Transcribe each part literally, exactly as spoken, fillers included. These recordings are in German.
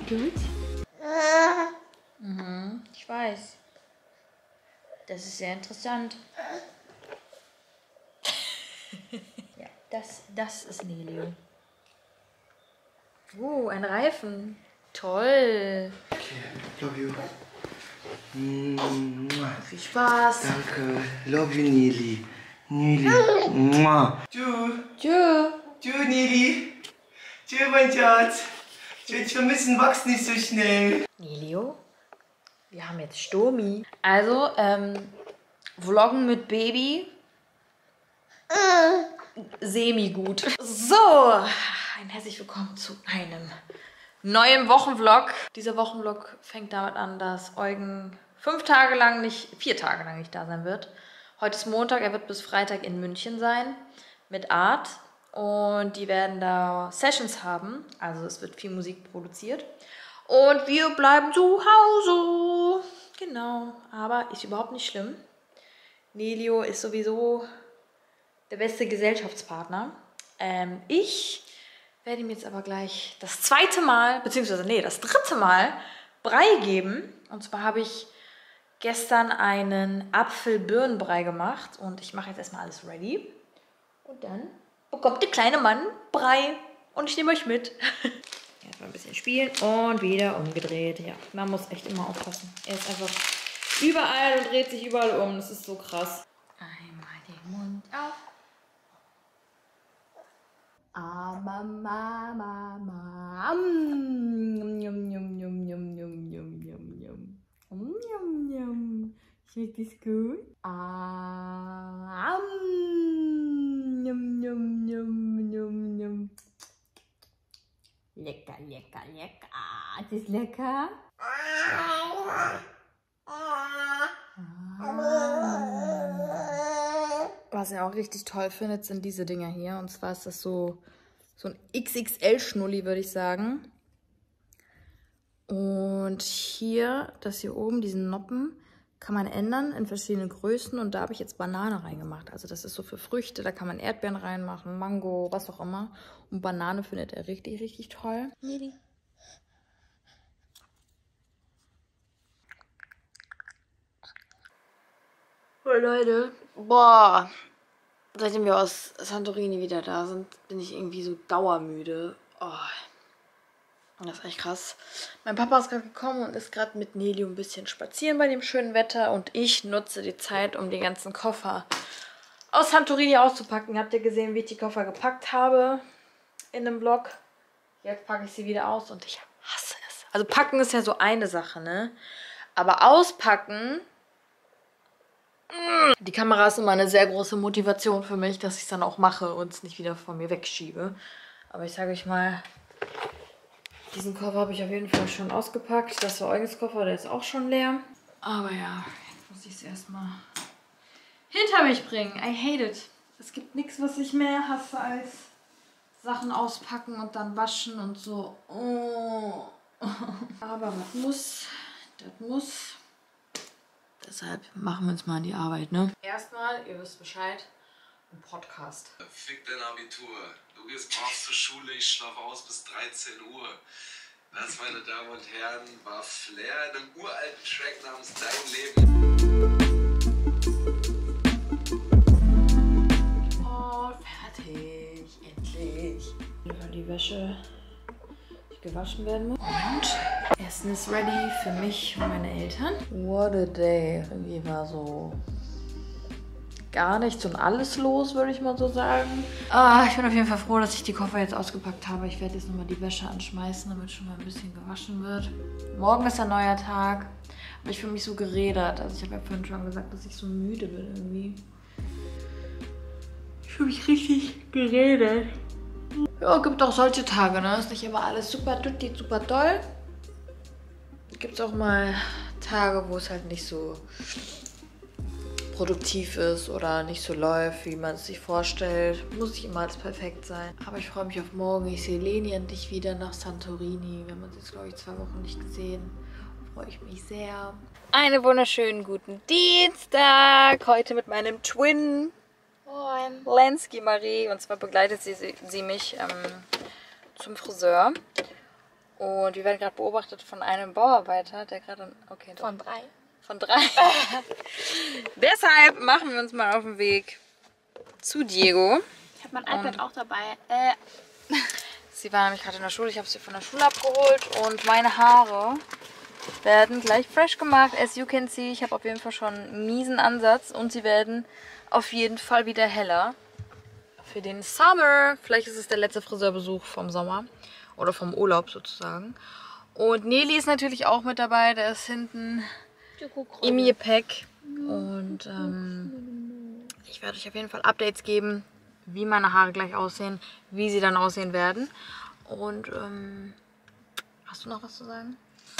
gut? Mhm, ich weiß. Das ist sehr interessant. Ja, das, das ist Nelio. Oh, ein Reifen. Toll. Okay, love you. Mua. Viel Spaß. Danke. Love you, Nili. Nili. Mua. Tschüss. Tschö. Tschüss, Nili. Tschüss, mein Schatz. Tschüss, wir müssen wachsen nicht so schnell. Nelio, wir haben jetzt Stomi. Also, ähm, Vloggen mit Baby. Semi-gut. So, ein herzlich willkommen zu einem neuen Wochenvlog. Dieser Wochenvlog fängt damit an, dass Eugen fünf Tage lang, nicht vier Tage lang nicht da sein wird. Heute ist Montag, er wird bis Freitag in München sein mit Art. Und die werden da Sessions haben, also es wird viel Musik produziert. Und wir bleiben zu Hause. Genau, aber ist überhaupt nicht schlimm. Nelio ist sowieso der beste Gesellschaftspartner. Ähm, ich werde ihm jetzt aber gleich das zweite Mal, beziehungsweise nee, das dritte Mal Brei geben. Und zwar habe ich gestern einen Apfel-Birnenbrei gemacht. Und ich mache jetzt erstmal alles ready. Und dann bekommt der kleine Mann Brei. Und ich nehme euch mit. Erstmal ein bisschen spielen und wieder umgedreht. Ja, man muss echt immer aufpassen. Er ist einfach überall und dreht sich überall um. Das ist so krass. Einmal den Mund auf. Ah, Mama, Mama. Yum, yum, yum, yum, yum, yum, yum, yum, yum. Yum, yum. Schmeckt das gut? Ah, um. Yum, yum, yum, yum, yum. Lecker, lecker, lecker. Das ist lecker. Ah. Was er auch richtig toll findet, sind diese Dinger hier. Und zwar ist das so, so ein X X L-Schnulli, würde ich sagen. Und hier, das hier oben, diesen Noppen, kann man ändern in verschiedenen Größen. Und da habe ich jetzt Banane reingemacht. Also das ist so für Früchte, da kann man Erdbeeren reinmachen, Mango, was auch immer. Und Banane findet er richtig, richtig toll. Oh Leute, boah. Seitdem wir aus Santorini wieder da sind, bin ich irgendwie so dauermüde. Oh, das ist echt krass. Mein Papa ist gerade gekommen und ist gerade mit Nelio ein bisschen spazieren bei dem schönen Wetter. Und ich nutze die Zeit, um die ganzen Koffer aus Santorini auszupacken. Habt ihr gesehen, wie ich die Koffer gepackt habe in dem Vlog? Jetzt packe ich sie wieder aus und ich hasse es. Also packen ist ja so eine Sache, ne? Aber auspacken... Die Kamera ist immer eine sehr große Motivation für mich, dass ich es dann auch mache und es nicht wieder von mir wegschiebe. Aber ich sage euch mal, diesen Koffer habe ich auf jeden Fall schon ausgepackt. Das war Eugens Koffer, der ist auch schon leer. Aber ja, jetzt muss ich es erstmal hinter mich bringen. I hate it. Es gibt nichts, was ich mehr hasse als Sachen auspacken und dann waschen und so. Oh. Aber was muss, das muss. Deshalb machen wir uns mal an die Arbeit, ne? Erstmal, ihr wisst Bescheid, ein Podcast. Fick dein Abitur. Du gehst morgens zur Schule, ich schlafe aus bis dreizehn Uhr. Das, meine Damen und Herren, war Flair in einem uralten Track namens Dein Leben. Oh, fertig. Endlich. Weil die Wäsche gewaschen werden muss. Und Essen ist ready für mich und meine Eltern. What a day. Irgendwie war so gar nichts und alles los, würde ich mal so sagen. Ah, ich bin auf jeden Fall froh, dass ich die Koffer jetzt ausgepackt habe. Ich werde jetzt nochmal die Wäsche anschmeißen, damit schon mal ein bisschen gewaschen wird. Morgen ist ein neuer Tag. Aber ich fühle mich so gerädert. Also ich habe ja vorhin schon gesagt, dass ich so müde bin irgendwie. Ich fühle mich richtig gerädert. Ja, gibt auch solche Tage, ne? Ist nicht immer alles super tutti, super toll. Gibt auch mal Tage, wo es halt nicht so produktiv ist oder nicht so läuft, wie man es sich vorstellt. Muss nicht immer alles perfekt sein. Aber ich freue mich auf morgen. Ich sehe Leni endlich wieder nach Santorini. Wir haben uns jetzt, glaube ich, zwei Wochen nicht gesehen. Freue ich mich sehr. Einen wunderschönen guten Dienstag. Heute mit meinem Twin. Moin. Lenski Marie. Und zwar begleitet sie, sie, sie mich ähm, zum Friseur. Und wir werden gerade beobachtet von einem Bauarbeiter, der gerade... Okay, doch. Von drei. Von drei. Deshalb machen wir uns mal auf den Weg zu Diego. Ich habe mein iPad und auch dabei. Äh. Sie war nämlich gerade in der Schule. Ich habe sie von der Schule abgeholt. Und meine Haare werden gleich fresh gemacht. As you can see, ich habe auf jeden Fall schon einen miesen Ansatz. Und sie werden auf jeden Fall wieder heller. Für den Summer. Vielleicht ist es der letzte Friseurbesuch vom Sommer. Oder vom Urlaub sozusagen. Und Nelly ist natürlich auch mit dabei. Der ist hinten im Gepäck. Und ähm, ich werde euch auf jeden Fall Updates geben, wie meine Haare gleich aussehen, wie sie dann aussehen werden. Und ähm, hast du noch was zu sagen?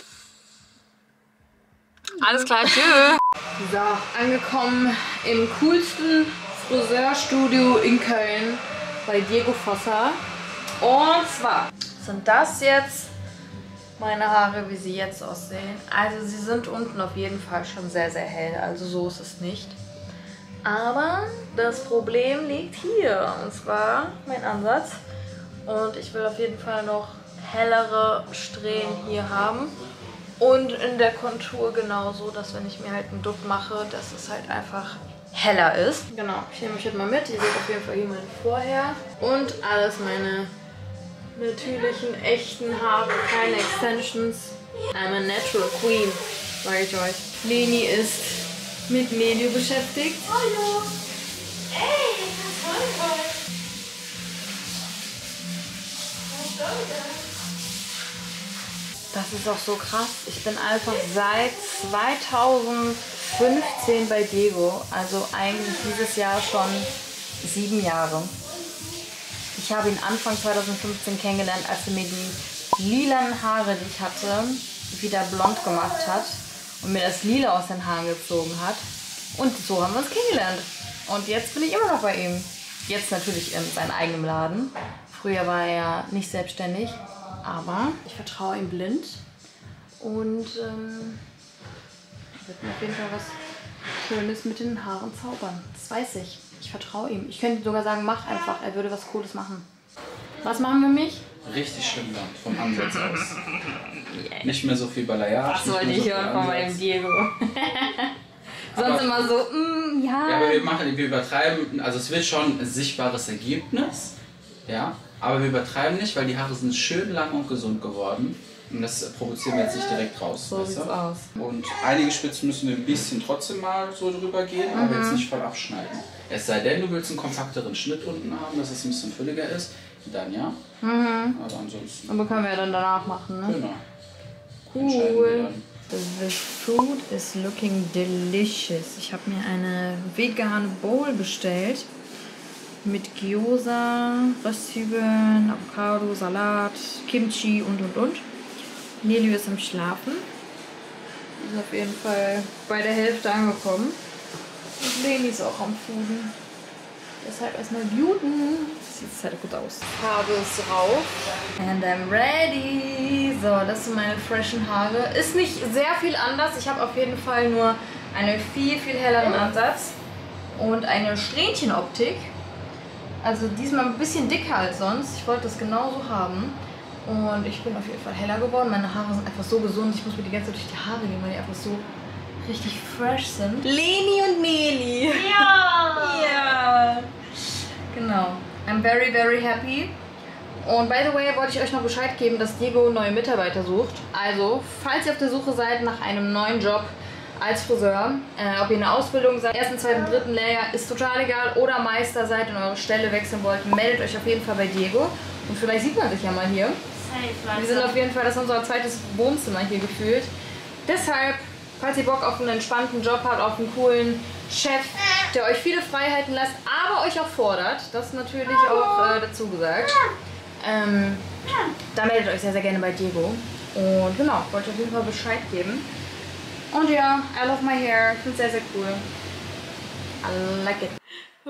Alles klar, tschüss. So, angekommen im coolsten Friseurstudio in Köln bei Diego Fossa. Und zwar sind das jetzt meine Haare, wie sie jetzt aussehen. Also sie sind unten auf jeden Fall schon sehr, sehr hell. Also so ist es nicht. Aber das Problem liegt hier. Und zwar mein Ansatz. Und ich will auf jeden Fall noch hellere Strähnen hier haben. Und in der Kontur genauso, dass wenn ich mir halt einen Dutt mache, dass es halt einfach heller ist. Genau, ich nehme euch jetzt mal mit. Ihr seht auf jeden Fall hier mein Vorher. Und alles meine natürlichen, echten Haare, keine Extensions. I'm a natural queen, sage ich euch. Leni ist mit Melio beschäftigt. Hallo! Ey, das ist voll toll! Das ist auch so krass. Ich bin einfach seit zweitausendfünfzehn bei Diego. Also eigentlich dieses Jahr schon sieben Jahre. Ich habe ihn Anfang zweitausendfünfzehn kennengelernt, als er mir die lilanen Haare, die ich hatte, wieder blond gemacht hat und mir das Lila aus den Haaren gezogen hat. Und so haben wir uns kennengelernt. Und jetzt bin ich immer noch bei ihm. Jetzt natürlich in seinem eigenen Laden. Früher war er ja nicht selbstständig, aber ich vertraue ihm blind. Und ähm, wird mir auf jeden Fall was Schönes mit den Haaren zaubern. Das weiß ich. Ich vertraue ihm. Ich könnte sogar sagen, mach einfach. Er würde was Cooles machen. Was machen wir mich? Richtig schön dann, vom Ansatz aus. Yeah. Nicht mehr so viel Balayage. Das wollte ich hören von meinem Diego. Sonst aber, immer so, mm, ja. Ja, aber wir machen, wir übertreiben, also es wird schon ein sichtbares Ergebnis, ja, aber wir übertreiben nicht, weil die Haare sind schön lang und gesund geworden. Und das provozieren wir jetzt nicht direkt raus. So sieht's aus. Und einige Spitzen müssen wir ein bisschen trotzdem mal so drüber gehen, mhm. aber jetzt nicht voll abschneiden. Es sei denn, du willst einen kompakteren Schnitt unten haben, dass es ein bisschen fülliger ist, dann ja. Mhm. Aber ansonsten. Aber können wir ja dann danach machen, ne? Genau. Cool. The food is looking delicious. Ich habe mir eine vegane Bowl bestellt. Mit Gyoza, Röstzwiebeln, Avocado, Salat, Kimchi und und und. Nelly ist am Schlafen. Ist auf jeden Fall bei der Hälfte angekommen. Und Leni ist auch am Fooden. Deshalb erstmal bluten. Sieht halt gut aus. Farbe ist rauf. And I'm ready. So, das sind meine freshen Haare. Ist nicht sehr viel anders. Ich habe auf jeden Fall nur einen viel, viel helleren Ansatz. Und eine Strähnchenoptik. Also diesmal ein bisschen dicker als sonst. Ich wollte das genauso haben. Und ich bin auf jeden Fall heller geworden. Meine Haare sind einfach so gesund. Ich muss mir die ganze Zeit durch die Haare gehen, weil die einfach so richtig fresh sind. Leni und Meli. Ja. Ja. Genau. I'm very, very happy. Und by the way, wollte ich euch noch Bescheid geben, dass Diego neue Mitarbeiter sucht. Also, falls ihr auf der Suche seid nach einem neuen Job als Friseur, äh, ob ihr eine Ausbildung seid, ersten, zweiten, dritten Lehrjahr, ist total egal, oder Meister seid und eure Stelle wechseln wollt, meldet euch auf jeden Fall bei Diego. Und vielleicht sieht man sich ja mal hier. Wir sind auf jeden Fall, das ist unser zweites Wohnzimmer hier gefühlt. Deshalb, falls ihr Bock auf einen entspannten Job habt, auf einen coolen Chef, der euch viele Freiheiten lässt, aber euch auch fordert, das ist natürlich auch äh, dazu gesagt, ähm, da meldet euch sehr, sehr gerne bei Diego. Und genau, wollte auf jeden Fall Bescheid geben. Und ja, I love my hair. Ich finde es sehr, sehr cool. I like it.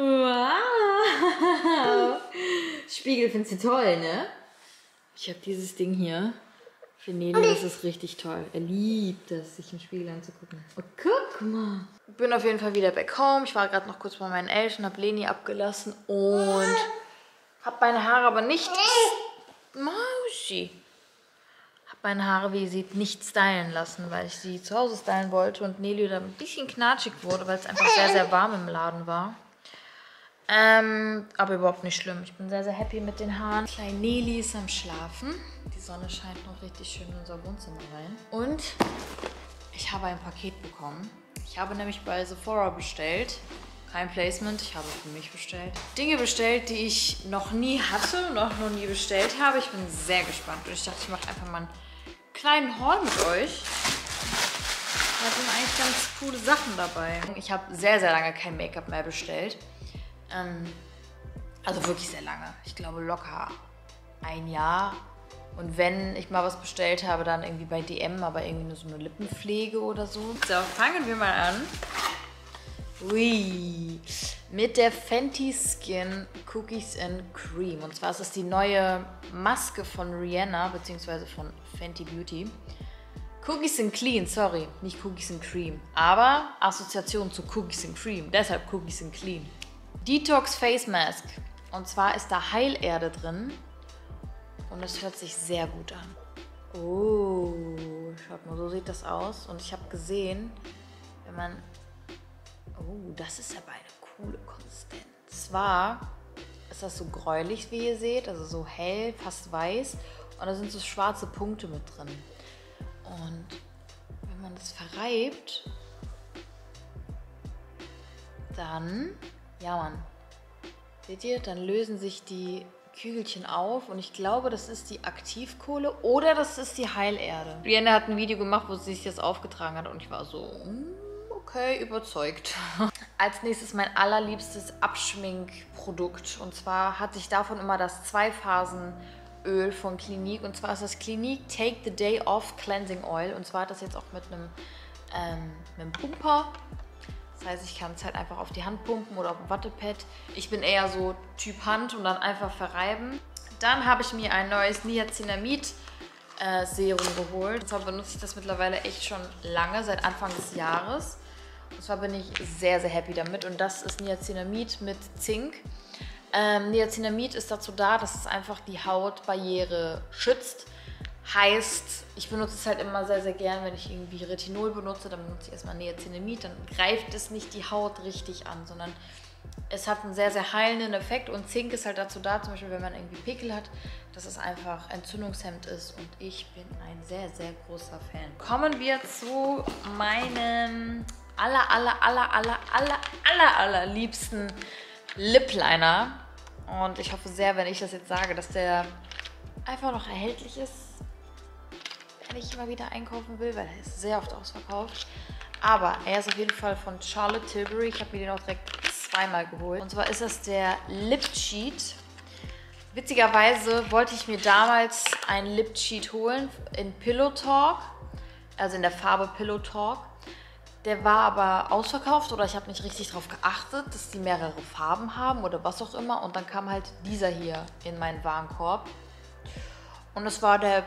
Wow! Spiegel findest du toll, ne? Ich habe dieses Ding hier. Für Nele, das ist richtig toll. Er liebt es, sich im Spiegel anzugucken. Oh, guck mal. Ich bin auf jeden Fall wieder back home. Ich war gerade noch kurz bei meinen Eltern, habe Leni abgelassen und habe meine Haare aber nicht... Mausi. meine Haare, wie ihr seht, nicht stylen lassen, weil ich sie zu Hause stylen wollte und Nelly da ein bisschen knatschig wurde, weil es einfach sehr, sehr warm im Laden war. Ähm, aber überhaupt nicht schlimm. Ich bin sehr, sehr happy mit den Haaren. Kleine Nelly ist am Schlafen. Die Sonne scheint noch richtig schön in unser Wohnzimmer rein. Und ich habe ein Paket bekommen. Ich habe nämlich bei Sephora bestellt. Kein Placement, ich habe für mich bestellt. Dinge bestellt, die ich noch nie hatte, noch, noch nie bestellt habe. Ich bin sehr gespannt und ich dachte, ich mache einfach mal einen kleinen Haul mit euch. Da sind eigentlich ganz coole Sachen dabei. Ich habe sehr, sehr lange kein Make-up mehr bestellt. Ähm, also wirklich sehr lange. Ich glaube locker ein Jahr. Und wenn ich mal was bestellt habe, dann irgendwie bei D M, aber irgendwie nur so eine Lippenpflege oder so. So, fangen wir mal an. Ui, mit der Fenty Skin Cookies and Cream. Und zwar ist es die neue Maske von Rihanna, beziehungsweise von Fenty Beauty. Cookies and Clean, sorry, nicht Cookies and Cream. Aber Assoziation zu Cookies and Cream, deshalb Cookies and Clean. Detox Face Mask. Und zwar ist da Heilerde drin. Und es hört sich sehr gut an. Oh, schaut mal, so sieht das aus. Und ich habe gesehen, wenn man... Oh, das ist aber eine coole Konsistenz. Zwar ist das so gräulich, wie ihr seht, also so hell, fast weiß. Und da sind so schwarze Punkte mit drin. Und wenn man das verreibt, dann, ja Mann, seht ihr, dann lösen sich die Kügelchen auf. Und ich glaube, das ist die Aktivkohle oder das ist die Heilerde. Rihanna hat ein Video gemacht, wo sie sich das aufgetragen hat und ich war so... Mm. Okay, überzeugt. Als nächstes mein allerliebstes Abschminkprodukt. Und zwar hatte ich davon immer das Zwei-Phasen-Öl von Clinique. Und zwar ist das Clinique Take the Day Off Cleansing Oil. Und zwar hat das jetzt auch mit einem, ähm, mit einem Pumper. Das heißt, ich kann es halt einfach auf die Hand pumpen oder auf ein Wattepad. Ich bin eher so Typ Hand und dann einfach verreiben. Dann habe ich mir ein neues Niacinamid äh, Serum geholt. Und zwar benutze ich das mittlerweile echt schon lange, seit Anfang des Jahres. Und zwar bin ich sehr, sehr happy damit. Und das ist Niacinamid mit Zink. Ähm, Niacinamid ist dazu da, dass es einfach die Hautbarriere schützt. Heißt, ich benutze es halt immer sehr, sehr gern, wenn ich irgendwie Retinol benutze, dann benutze ich erstmal Niacinamid. Dann greift es nicht die Haut richtig an, sondern es hat einen sehr, sehr heilenden Effekt. Und Zink ist halt dazu da, zum Beispiel, wenn man irgendwie Pickel hat, dass es einfach entzündungshemmend ist. Und ich bin ein sehr, sehr großer Fan. Kommen wir zu meinem... aller, aller, aller, aller, aller, aller, aller liebsten Lip Liner. Und ich hoffe sehr, wenn ich das jetzt sage, dass der einfach noch erhältlich ist, wenn ich immer wieder einkaufen will, weil er ist sehr oft ausverkauft. Aber er ist auf jeden Fall von Charlotte Tilbury. Ich habe mir den auch direkt zweimal geholt. Und zwar ist das der Lip Cheat. Witzigerweise wollte ich mir damals einen Lip Cheat holen in Pillow Talk, also in der Farbe Pillow Talk. Der war aber ausverkauft oder ich habe nicht richtig darauf geachtet, dass die mehrere Farben haben oder was auch immer. Und dann kam halt dieser hier in meinen Warenkorb. Und es war der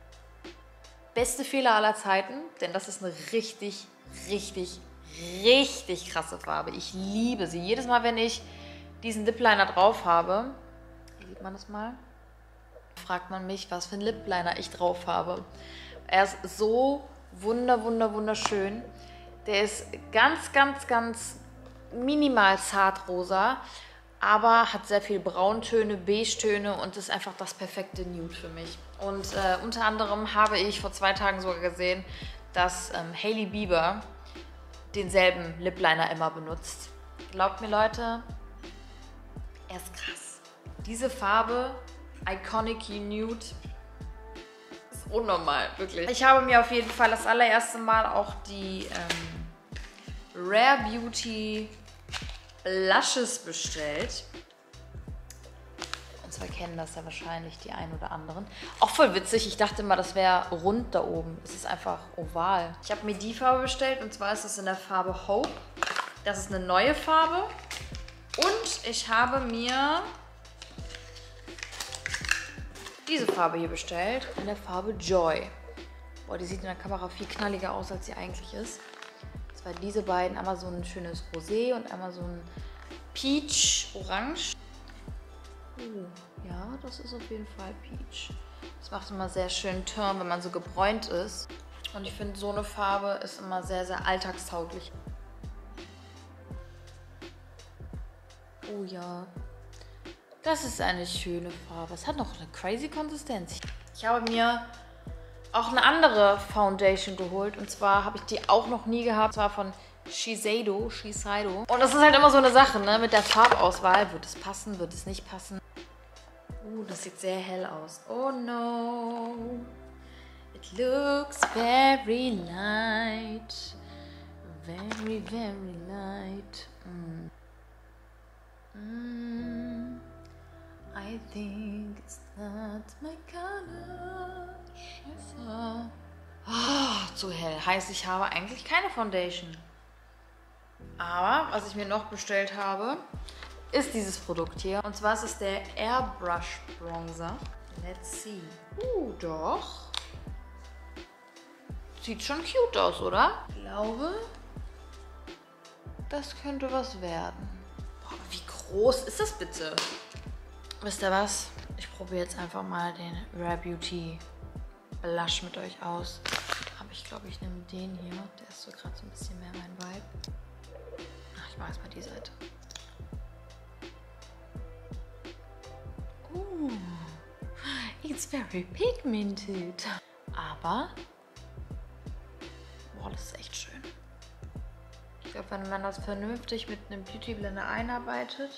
beste Fehler aller Zeiten, denn das ist eine richtig, richtig, richtig krasse Farbe. Ich liebe sie. Jedes Mal, wenn ich diesen Lip Liner drauf habe, hier sieht man das mal, fragt man mich, was für ein Lip Liner ich drauf habe. Er ist so wunder, wunder, wunderschön. Der ist ganz, ganz, ganz minimal zartrosa, aber hat sehr viel Brauntöne, Beige-Töne und ist einfach das perfekte Nude für mich. Und äh, unter anderem habe ich vor zwei Tagen sogar gesehen, dass ähm, Hailey Bieber denselben Lip Liner immer benutzt. Glaubt mir, Leute, er ist krass. Diese Farbe, Iconic Nude, ist unnormal, wirklich. Ich habe mir auf jeden Fall das allererste Mal auch die ähm, Rare Beauty Blushes bestellt. Und zwar kennen das ja wahrscheinlich die ein oder anderen. Auch voll witzig, ich dachte immer, das wäre rund da oben. Es ist einfach oval. Ich habe mir die Farbe bestellt und zwar ist es in der Farbe Hope. Das ist eine neue Farbe. Und ich habe mir diese Farbe hier bestellt, in der Farbe Joy. Boah, die sieht in der Kamera viel knalliger aus, als sie eigentlich ist. Und zwar diese beiden, einmal so ein schönes Rosé und einmal so ein Peach Orange. Uh, ja, das ist auf jeden Fall Peach. Das macht immer sehr schön Turn, wenn man so gebräunt ist. Und ich finde, so eine Farbe ist immer sehr, sehr alltagstauglich. Oh ja, das ist eine schöne Farbe. Es hat noch eine crazy Konsistenz. Ich habe mir auch eine andere Foundation geholt. Und zwar habe ich die auch noch nie gehabt. Und zwar von Shiseido. Shiseido. Und das ist halt immer so eine Sache, ne? Mit der Farbauswahl. Wird es passen, wird es nicht passen? Uh, das sieht sehr hell aus. Oh no. It looks very light. Very, very light. Mm. Mm. I think it's not my color. Scheiße. Oh, zu hell. Heißt, ich habe eigentlich keine Foundation. Aber was ich mir noch bestellt habe, ist dieses Produkt hier. Und zwar ist es der Airbrush Bronzer. Let's see. Uh, doch. Sieht schon cute aus, oder? Ich glaube, das könnte was werden. Boah, wie groß ist das bitte? Wisst ihr was? Ich probiere jetzt einfach mal den Rare Beauty Blush mit euch aus. Aber ich glaube, ich nehme den hier. Der ist so gerade so ein bisschen mehr mein Vibe. Ach, ich mache erstmal die Seite. Uh, it's very pigmented. Aber, boah, das ist echt schön. Ich glaube, wenn man das vernünftig mit einem Beauty Blender einarbeitet,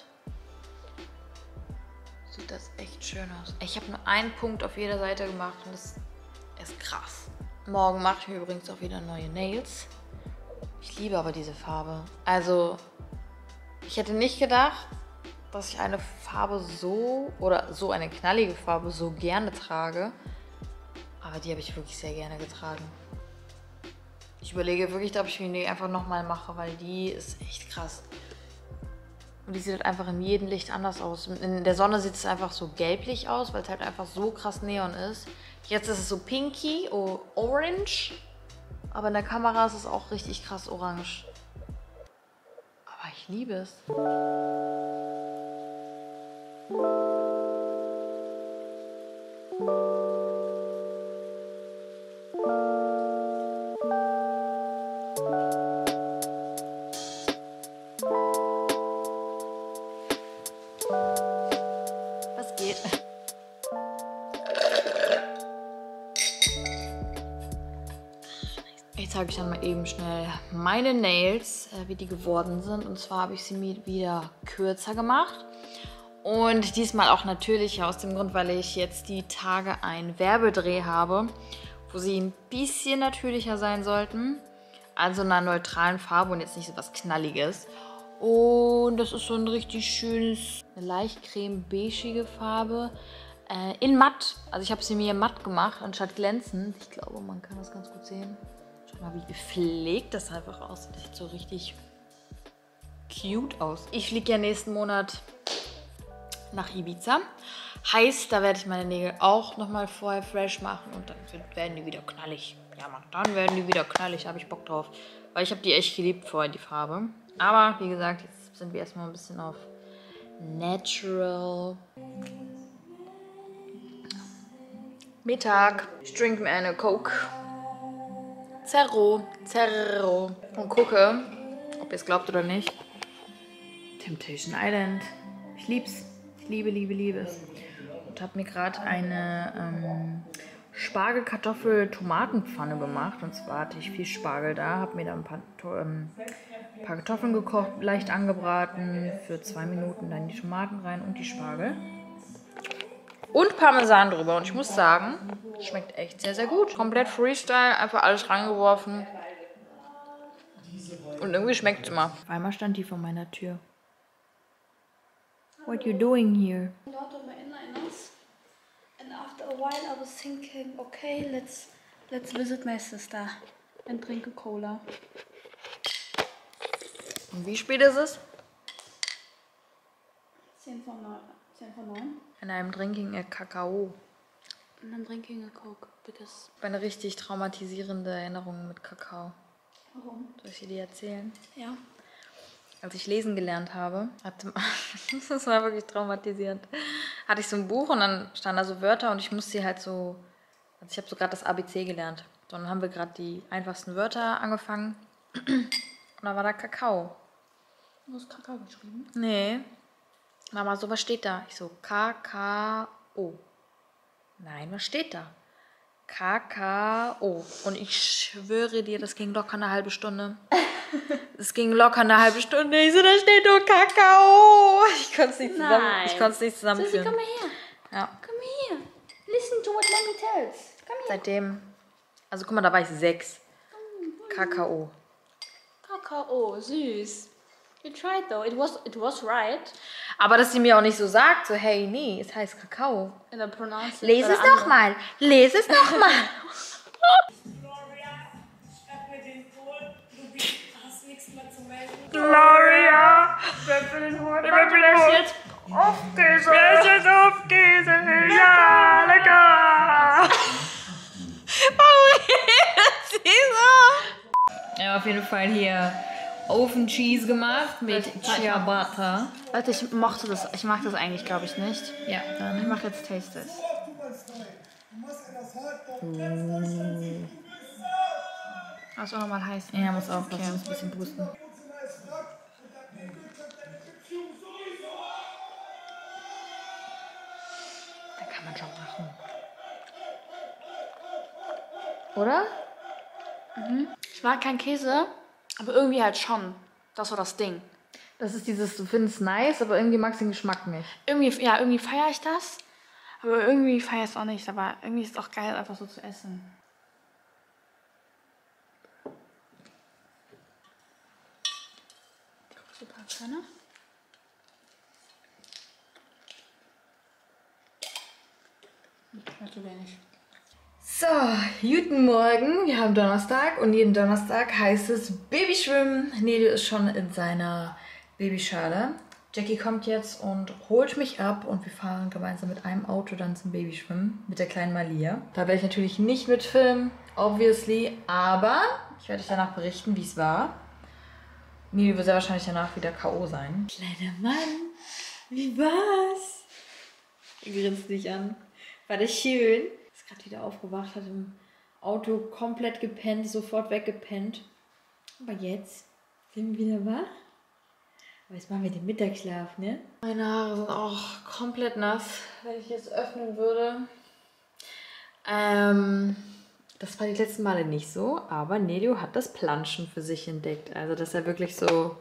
sieht das echt schön aus. Ich habe nur einen Punkt auf jeder Seite gemacht und das ist krass. Morgen mache ich mir übrigens auch wieder neue Nails. Ich liebe aber diese Farbe. Also, ich hätte nicht gedacht, dass ich eine Farbe so, oder so eine knallige Farbe so gerne trage. Aber die habe ich wirklich sehr gerne getragen. Ich überlege wirklich, ob ich mir die einfach nochmal mache, weil die ist echt krass. Und die sieht halt einfach in jedem Licht anders aus. In der Sonne sieht es einfach so gelblich aus, weil es halt einfach so krass Neon ist. Jetzt ist es so pinky, oh, orange. Aber in der Kamera ist es auch richtig krass orange. Aber ich liebe es. Was geht? Jetzt zeige ich dann mal eben schnell meine Nails, äh, wie die geworden sind. Und zwar habe ich sie mir wieder kürzer gemacht. Und diesmal auch natürlich aus dem Grund, weil ich jetzt die Tage einen Werbedreh habe, wo sie ein bisschen natürlicher sein sollten. Also in einer neutralen Farbe und jetzt nicht so was Knalliges. Und das ist so ein richtig schönes, eine leicht creme-beigige Farbe. Äh, in matt. Also ich habe sie mir matt gemacht, anstatt glänzend. Ich glaube, man kann das ganz gut sehen. Schau mal, wie gepflegt das einfach aussieht. Das sieht so richtig cute aus. Ich fliege ja nächsten Monat nach Ibiza. Heißt, da werde ich meine Nägel auch nochmal vorher fresh machen und dann werden die wieder knallig. Ja, Mann, dann werden die wieder knallig. Da habe ich Bock drauf. Weil ich habe die echt geliebt vorher, die Farbe. Aber, wie gesagt, jetzt sind wir erstmal ein bisschen auf Natural. Mittag. Ich trinke mir eine Coke. Zero. Zero. Und gucke, ob ihr es glaubt oder nicht. Temptation Island. Ich lieb's. Ich liebe, liebe, liebe es. Und habe mir gerade eine ähm, Spargel-Kartoffel-Tomatenpfanne gemacht. Und zwar hatte ich viel Spargel da. Habe mir da ein paar, ähm, ein paar Kartoffeln gekocht, leicht angebraten. Für zwei Minuten dann die Tomaten rein und die Spargel. Und Parmesan drüber. Und ich muss sagen, schmeckt echt sehr, sehr gut. Komplett Freestyle, einfach alles reingeworfen. Und irgendwie schmeckt es immer. Auf einmal stand die vor meiner Tür. What you doing here? Lot of my inliners, and after a while I was thinking, okay, let's let's visit my sister and drink a cola. Und wie spät ist es? zehn vor neun. zehn vor neun. And I'm drinking a Kakao. And I'm drinking a Coke because. Eine richtig traumatisierende Erinnerung mit Kakao. Warum? Soll ich dir die erzählen? Ja. als ich lesen gelernt habe, hatte, das war wirklich traumatisierend, hatte ich so ein Buch und dann standen da so Wörter und ich musste sie halt so, also ich habe so gerade das A B C gelernt. So, dann haben wir gerade die einfachsten Wörter angefangen und da war da Kakao. Du hast Kakao geschrieben? Nee. Mama, so, was steht da? Ich so, K K O. Nein, was steht da? K K O. Und ich schwöre dir, das ging locker eine halbe Stunde. Es ging locker eine halbe Stunde. Ich so, da steht nur Kakao. Ich konnte es nicht, zusammen, Nein. ich konnte es nicht Susi, zusammenführen. komm mal her. Ja. Komm hier. Listen to what mommy tells. Komm her. Seitdem, also guck mal, da war ich sechs. Kakao. Kakao, süß. You tried though. It was, it was right. Aber dass sie mir auch nicht so sagt, so, hey, nee, es heißt Kakao. In der Pronounce. Lese es nochmal. Lese es nochmal. Gloria, schreib mir den Code. Du hast nichts mehr zu melden. Gloria. Ich bin jetzt Aufkäse. Wer ist jetzt Aufkäse? Ja, lecker. Warum redet sie so? Ja, auf jeden Fall hier Oven Cheese gemacht mit Ciabatta. Leute, ich mochte das. Ich mag das eigentlich, glaube ich, nicht. Ja, Ich dann. mache jetzt Taste Test. Was auch nochmal heiß. Ja, muss aufpassen, muss ein bisschen pusten. Da kann man schon machen. Oder? Ich mag keinen Käse, aber irgendwie halt schon. Das war das Ding. Das ist dieses, du findest es nice, aber irgendwie magst du den Geschmack nicht. Irgendwie, ja, irgendwie feiere ich das. Aber irgendwie feiere ich es auch nicht. Aber irgendwie ist es auch geil, einfach so zu essen. Super Körner. Ja, zu wenig. So, guten Morgen. Wir haben Donnerstag und jeden Donnerstag heißt es Babyschwimmen. Nedio ist schon in seiner Babyschale. Jackie kommt jetzt und holt mich ab und wir fahren gemeinsam mit einem Auto dann zum Babyschwimmen mit der kleinen Malia. Da werde ich natürlich nicht mitfilmen, obviously, aber ich werde euch danach berichten, wie es war. Nedio wird sehr wahrscheinlich danach wieder K O sein. Kleiner Mann, wie war's? Er grinst dich an. War das schön? Ist gerade wieder aufgewacht, hat im Auto komplett gepennt, sofort weggepennt. Aber jetzt sind wir wieder wach. Aber jetzt machen wir den Mittagsschlaf, ne? Meine Haare sind auch komplett nass, wenn ich jetzt öffnen würde. Ähm, das war die letzten Male nicht so, aber Nedio hat das Planschen für sich entdeckt. Also, dass er wirklich so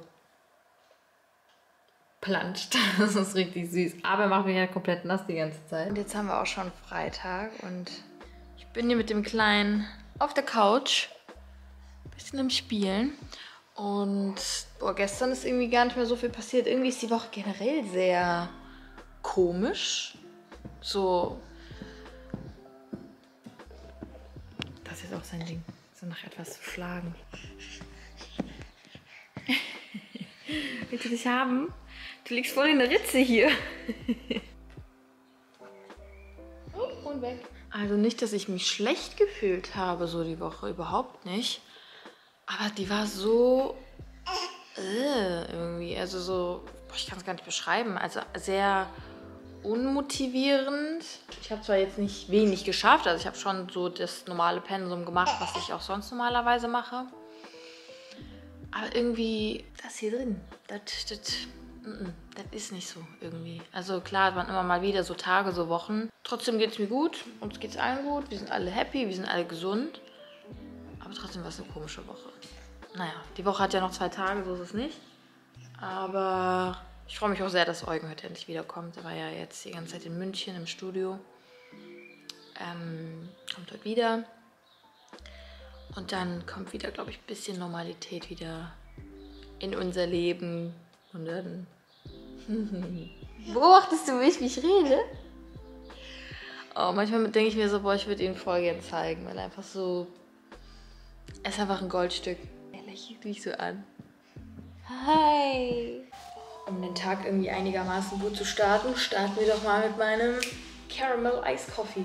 planscht. Das ist richtig süß. Aber er macht mich ja komplett nass die ganze Zeit. Und jetzt haben wir auch schon Freitag und ich bin hier mit dem Kleinen auf der Couch. Ein bisschen am Spielen. Und boah, gestern ist irgendwie gar nicht mehr so viel passiert. Irgendwie ist die Woche generell sehr komisch. So. Das ist jetzt auch sein Ding. So nach etwas zu schlagen. Willst du dich haben? Du liegst voll in der Ritze hier. Oh, und weg. Also nicht, dass ich mich schlecht gefühlt habe, so die Woche. Überhaupt nicht. Aber die war so äh, irgendwie, also so, boah, ich kann es gar nicht beschreiben, also sehr unmotivierend. Ich habe zwar jetzt nicht wenig geschafft, also ich habe schon so das normale Pensum gemacht, was ich auch sonst normalerweise mache. Aber irgendwie, das hier drin, das, das, mm, das ist nicht so irgendwie. Also klar hat man immer mal wieder so Tage, so Wochen. Trotzdem geht es mir gut, uns geht es allen gut, wir sind alle happy, wir sind alle gesund. Aber trotzdem war es eine komische Woche. Naja, die Woche hat ja noch zwei Tage, so ist es nicht. Aber ich freue mich auch sehr, dass Eugen heute endlich wiederkommt. Er war ja jetzt die ganze Zeit in München im Studio. Ähm, kommt heute wieder. Und dann kommt wieder, glaube ich, ein bisschen Normalität wieder in unser Leben. Und dann... Beobachtest du mich, wie ich rede? Oh, manchmal denke ich mir so, boah, ich würde ihn voll gerne zeigen, weil er einfach so... Er ist einfach ein Goldstück. Er lächelt mich so an. Hi! Um den Tag irgendwie einigermaßen gut zu starten, starten wir doch mal mit meinem Caramel Ice Coffee.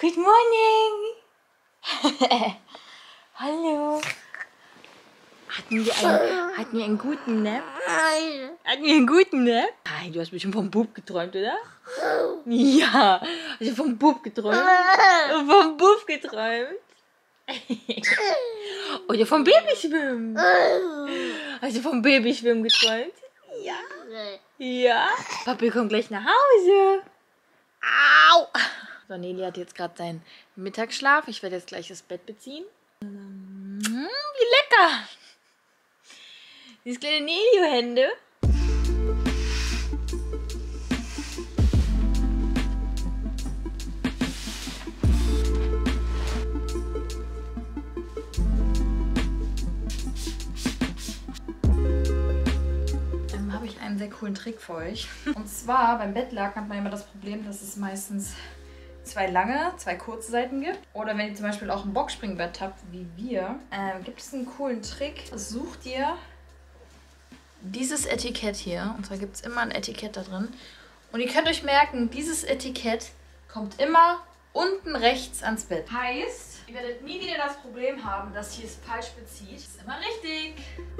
Good morning. Hallo. Hatten wir, einen, hatten wir einen guten Nap? Hatten wir einen guten Nap? Nein, du hast bestimmt vom Bub geträumt, oder? Ja, hast du vom Bub geträumt? Vom Bub geträumt? Oder vom Babyschwimmen? Hast du vom Babyschwimmen geträumt? Ja. Ja? Papi kommt gleich nach Hause. Au! So, Nelly hat jetzt gerade seinen Mittagsschlaf. Ich werde jetzt gleich das Bett beziehen. Mm, wie lecker! Dieses kleine Nelio-Hände. Dann habe ich einen sehr coolen Trick für euch. Und zwar beim Bettlaken hat man immer das Problem, dass es meistens zwei lange, zwei kurze Seiten gibt. Oder wenn ihr zum Beispiel auch ein Boxspringbett habt, wie wir, äh, gibt es einen coolen Trick. Sucht ihr dieses Etikett hier. Und zwar gibt es immer ein Etikett da drin. Und ihr könnt euch merken, dieses Etikett kommt immer unten rechts ans Bett. Heißt, ihr werdet nie wieder das Problem haben, dass hier es falsch bezieht. Das ist immer richtig.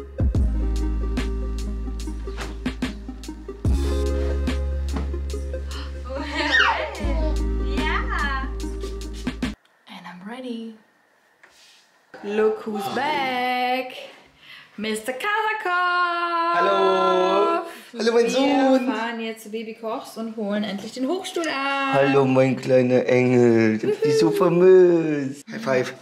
Ja. And I'm ready. Look who's back. Mister Kasakov! Hallo! Hallo, mein Sohn! Wir fahren jetzt zu Babykochs und holen endlich den Hochstuhl ab. Hallo, mein kleiner Engel. Ich hab dich so vermisst. High five.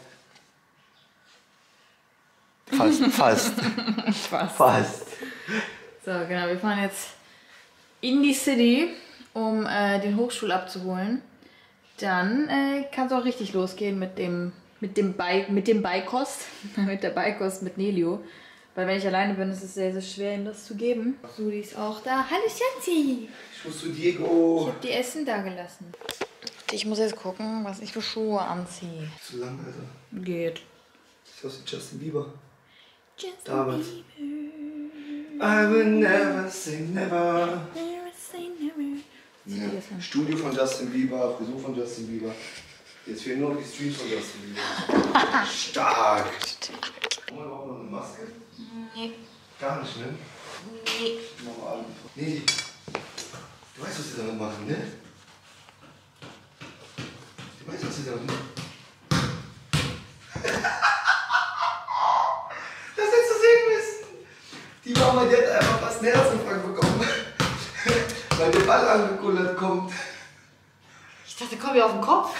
Fast, fast. Fast. Fast. So, genau, wir fahren jetzt in die City, um äh, den Hochstuhl abzuholen. Dann äh, kann es auch richtig losgehen mit dem, mit dem, Bi mit dem Beikost. mit der Beikost mit Nelio. Weil wenn ich alleine bin, ist es sehr, sehr schwer, ihm das zu geben. Sudi ist auch da. Hallo Schatzi! Ich muss zu Diego. Ich hab die Essen da gelassen. Ich muss jetzt gucken, was ich für Schuhe anziehe. Zu lang, Alter. Geht. Sieht aus wie Justin Bieber. Justin Damals. Bieber. I will never say never. Never say never. Ja. Studio von Justin Bieber, Frisur von Justin Bieber. Jetzt fehlen nur noch die Streams von Justin Bieber. Stark. Haben wir überhaupt noch eine Maske? Nee. Gar nicht, ne? Nee. Mach mal an. Nee, du weißt, was sie damit machen, ne? Du weißt, was sie damit machen. Das hättest du sehen müssen. Die Mama, die hat einfach fast einen Herzinfarkt bekommen. Weil der Ball angekullert kommt. Ich dachte, komm mir auf den Kopf.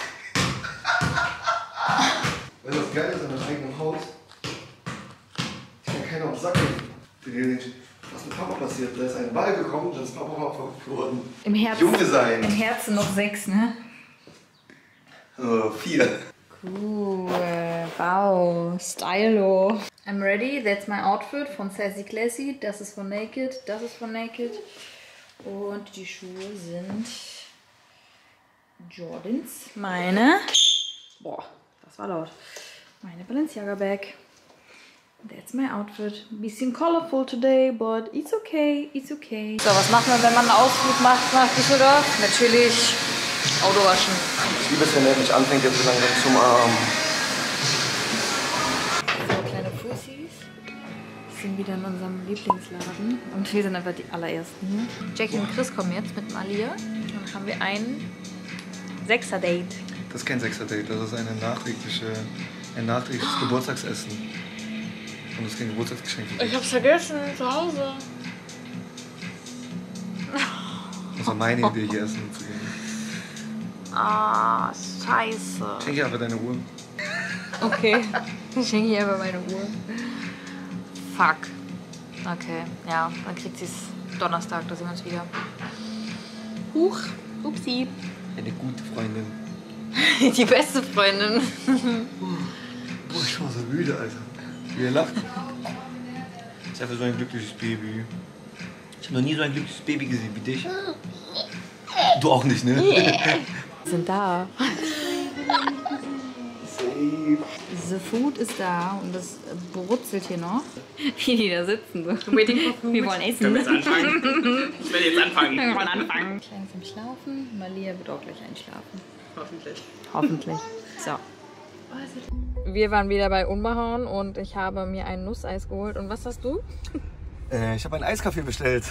Weißt du, was geil ist an deinem eigenen Haus? Ich kann keiner auf den Sack gehen. Was mit Papa passiert? Da ist ein Ball gekommen, dann ist Papa mal verrückt geworden. Im Herzen. Junge sein. Im Herzen noch sechs, ne? Oh, vier. Cool. Wow. Stylo. I'm ready. That's my outfit von Sassy Classy. Das ist von Naked. Das ist von Naked. Und die Schuhe sind Jordans. Meine. Boah, das war laut. Meine Balenciaga Bag. That's my outfit. Ein bisschen colorful today, but it's okay, it's okay. So, was macht man, wenn man einen Ausflug macht nach Düsseldorf? Natürlich Auto waschen. Ich liebe es, wenn er mich anfängt, jetzt so langsam zum Arm. So, kleine Fussis. Wir sind wieder in unserem Lieblingsladen. Und wir sind einfach die allerersten hier. Jackie und Chris kommen jetzt mit Malia. Dann haben wir ein Sechser-Date. Das ist kein Sechser-Date, das ist eine nachträgliche, ein nachträgliches Geburtstagsessen. Und das ist kein Geburtstagsgeschenk für dich. Ich hab's vergessen, zu Hause. Das war meine Idee, hier essen zu gehen. Ah, scheiße. Schenk dir einfach deine Uhr. Okay, ich schenke ihr aber meine Uhr. Fuck. Okay, ja, dann kriegt sie es Donnerstag, da sehen wir uns wieder. Huch, upsi. Eine gute Freundin. Die beste Freundin. Boah, ich war so müde, Alter. Wie er lacht. Das ist einfach so ein glückliches Baby. Ich habe noch nie so ein glückliches Baby gesehen wie dich. Du auch nicht, ne? Wir sind da. Safe. The food ist da und das brutzelt hier noch. Wie die da sitzen. So. Wir wollen essen. Können wir jetzt anfangen? Ich will jetzt anfangen. Wir wollen anfangen. Kleines am Schlafen. Malia wird auch gleich einschlafen. Hoffentlich. Hoffentlich. So. Wir waren wieder bei Unbehauen und ich habe mir ein Nusseis geholt. Und was hast du? Äh, ich habe einen Eiskaffee bestellt.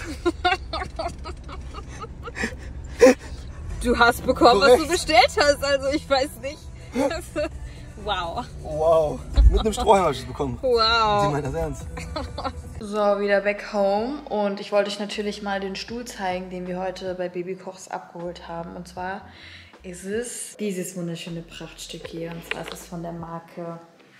Du hast bekommen, Korrekt. was du bestellt hast. Also ich weiß nicht. Wow. Wow. Mit einem Strohhalm habe ich es bekommen. Wow. Sie meint das ernst? So, wieder back home. Und ich wollte euch natürlich mal den Stuhl zeigen, den wir heute bei Babykochs abgeholt haben. Und zwar ist es dieses wunderschöne Prachtstück hier. Und zwar ist es von der Marke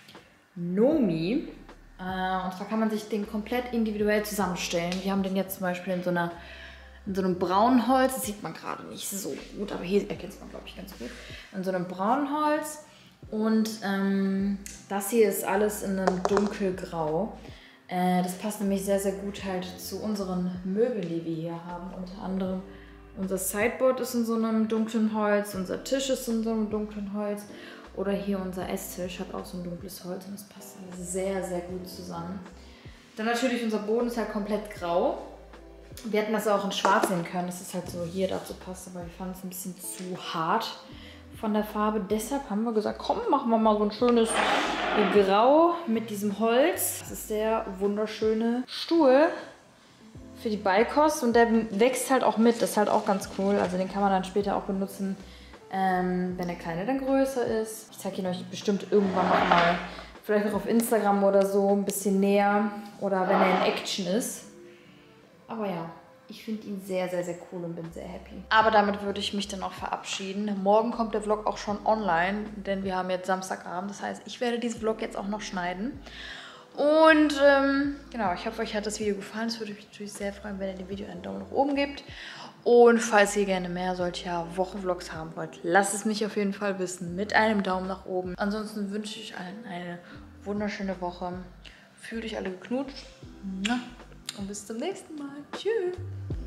Nomi. Äh, und zwar kann man sich den komplett individuell zusammenstellen. Wir haben den jetzt zum Beispiel in so einer in so einem braunen Holz. Das sieht man gerade nicht so gut, aber hier erkennt man, glaube ich, ganz gut. In so einem braunen Holz. Und ähm, das hier ist alles in einem dunkelgrau. Äh, das passt nämlich sehr, sehr gut halt zu unseren Möbeln, die wir hier haben. Unter anderem unser Sideboard ist in so einem dunklen Holz, unser Tisch ist in so einem dunklen Holz. Oder hier unser Esstisch hat auch so ein dunkles Holz und das passt alles sehr, sehr gut zusammen. Dann natürlich unser Boden ist halt komplett grau. Wir hätten das auch in schwarz sehen können, dass es halt so hier dazu passt, aber wir fanden es ein bisschen zu hart von der Farbe. Deshalb haben wir gesagt, komm, machen wir mal so ein schönes Grau mit diesem Holz. Das ist der wunderschöne Stuhl für die Beikost und der wächst halt auch mit. Das ist halt auch ganz cool. Also den kann man dann später auch benutzen, ähm, wenn der Kleine dann größer ist. Ich zeige ihn euch bestimmt irgendwann noch mal, vielleicht auch auf Instagram oder so, ein bisschen näher oder wenn er in Action ist. Aber ja, ich finde ihn sehr, sehr, sehr cool und bin sehr happy. Aber damit würde ich mich dann auch verabschieden. Morgen kommt der Vlog auch schon online, denn wir haben jetzt Samstagabend. Das heißt, ich werde diesen Vlog jetzt auch noch schneiden. Und ähm, genau, ich hoffe, euch hat das Video gefallen. Es würde mich natürlich sehr freuen, wenn ihr dem Video einen Daumen nach oben gebt. Und falls ihr gerne mehr solcher Wochenvlogs haben wollt, lasst es mich auf jeden Fall wissen mit einem Daumen nach oben. Ansonsten wünsche ich euch allen eine wunderschöne Woche. Fühlt euch alle geknutscht. Und bis zum nächsten Mal. Tschüss.